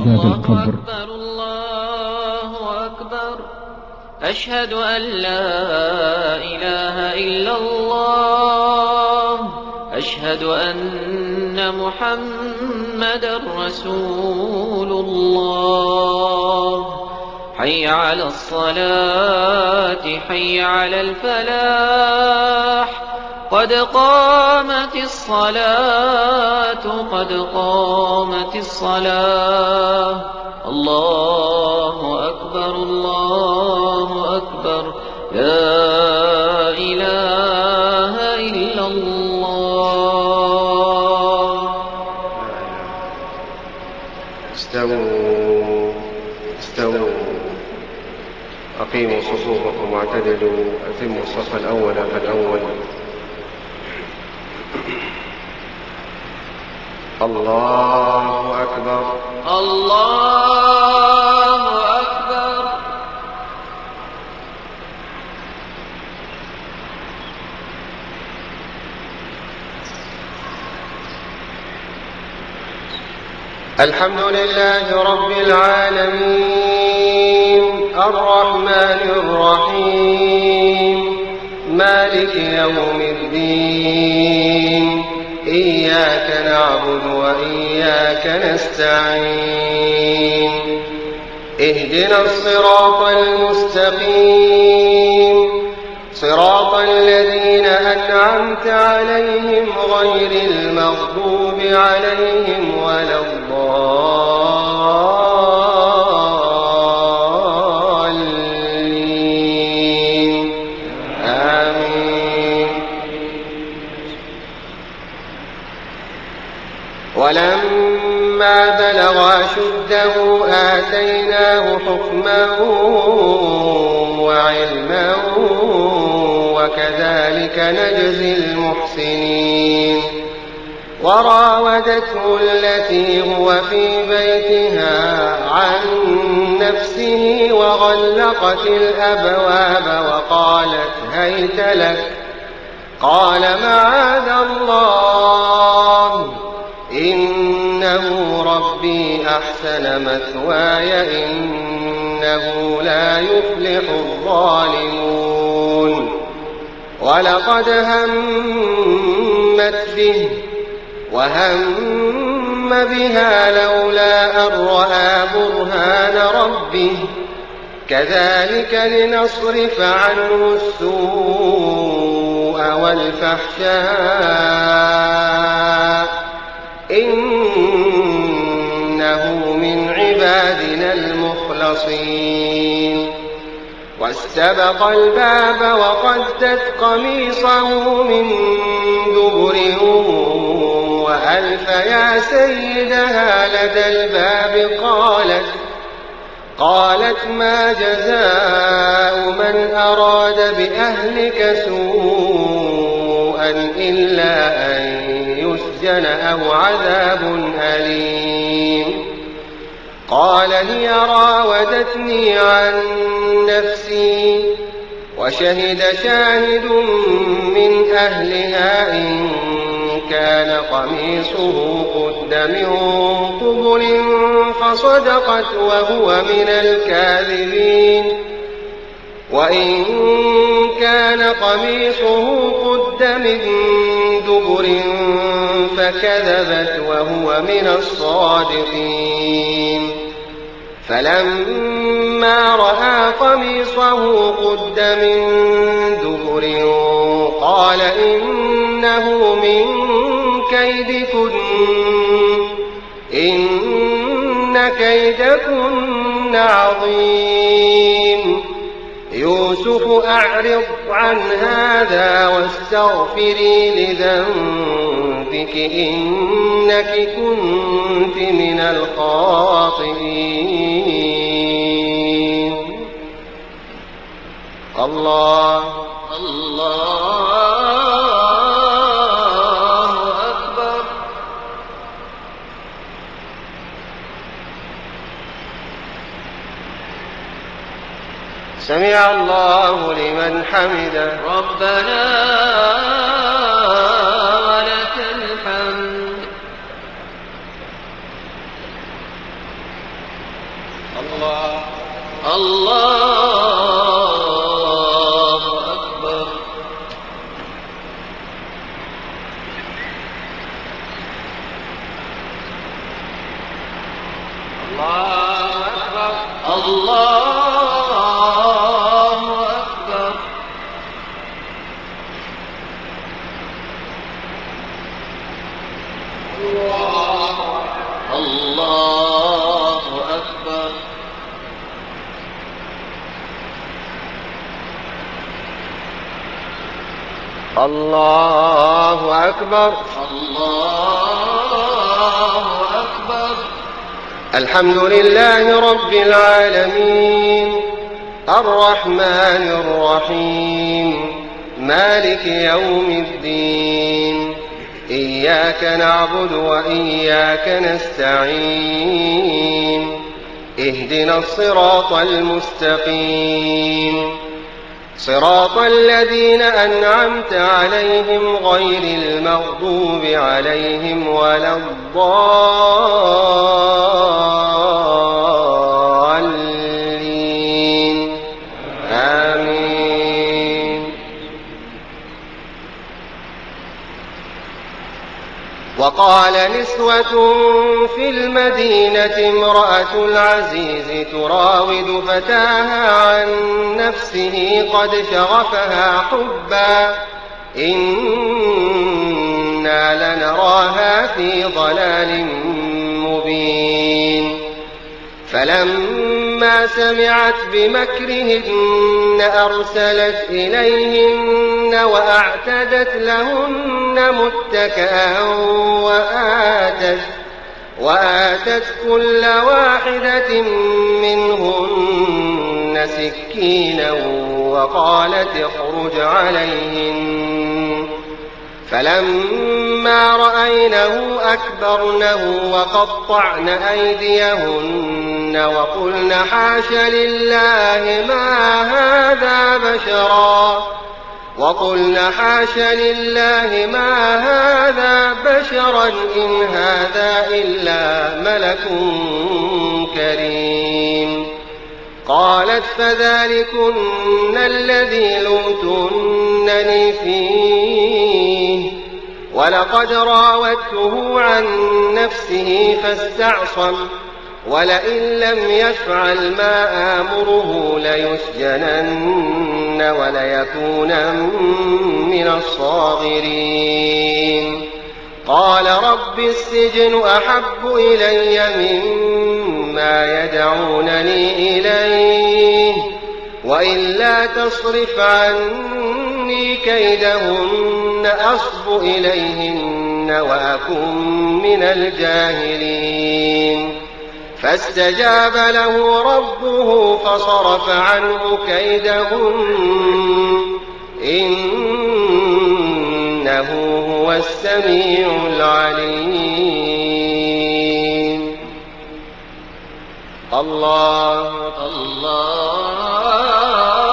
عذاب القبر. الله أكبر. أشهد أن لا إله إلا الله. أشهد أن محمدا رسول الله. حي على الصلاة، حي على الفلاح، قد قامت الصلاة، قد قامت الصلاة. الله أكبر، الله أكبر، لا إله إلا الله. استووا استووا، أقيموا صفوفكم واعتدلوا، أتموا الصف الأول فالأول. الله أكبر، الله أكبر. الحمد لله رب العالمين، الرحمن الرحيم، مالك يوم الدين، إياك نعبد وإياك نستعين، اهدنا الصراط المستقيم، صراط الذين أنعمت عليهم غير المغضوب عليهم ولا الضالين، آمين. ولما بلغ أشده آتيناه حكما وعلما وكذلك نجزي المحسنين. وراودته التي هو في بيتها عن نفسه وغلقت الأبواب وقالت هيت لك، قال معاذ الله، إنه ربي أحسن مثواي، إنه لا يفلح الظالمون. ولقد همت به وهم بها لولا أن رأى برهان ربه، كذلك لنصرف عنه السوء والفحشاء، إنه من عبادنا المخلصين. واستبق الباب وقدت قميصه من دبر وألف يا سيدها لدى الباب، قالت ما جزاء من أراد بأهلك سوءا إلا أن يسجن أو عذاب أليم. قال هي راودتني عن نفسي، وشهد شاهد من أهلها إن كان قميصه قد من قبل فصدقت وهو من الكاذبين، وإن كان قميصه قد من دبر فكذبت وهو من الصادقين. فلما رأى قميصه قد من دبر قال إنه من كيدكن، إن كيدكن عظيم. يوسف أعرض عن هذا واستغفري لذنبك، إنك كنت من الخاطئين. الله أكبر. سمع الله لمن حمده، ربنا ولك الحمد. الله أكبر. الله أكبر. الحمد لله رب العالمين الرحمن الرحيم مالك يوم الدين إياك نعبد وإياك نستعين اهدنا الصراط المستقيم صراط الذين أنعمت عليهم غير المغضوب عليهم ولا الضالين آمين. وقال نسوة في المدينة امرأة العزيز تراود فتاها عن نفسه قد شغفها حبا إنا لنراها في ضلال مبين. فلما سمعت بمكرهن أرسلت إليهن وأعتدت لهن متكئا وآتت كل واحدة منهن سكينا وقالت اخرج عليهن. فلما رأينه أكبرنه وقطعن أيديهن وقلن حاش لله ما هذا بشرا إن هذا إلا ملك كريم. قالت فذلكن الذي لمتنني فيه ولقد راودته عن نفسه فاستعصم ولئن لم يفعل ما آمره ليسجنن وليكونا من الصاغرين. قال رب السجن أحب إلي مما يدعونني إليه وإلا تصرف عني كيدهن أصب إليهن وأكن من الجاهلين. فاستجاب له ربه فصرف عنه كيدهن إنه هو السميع العليم. الله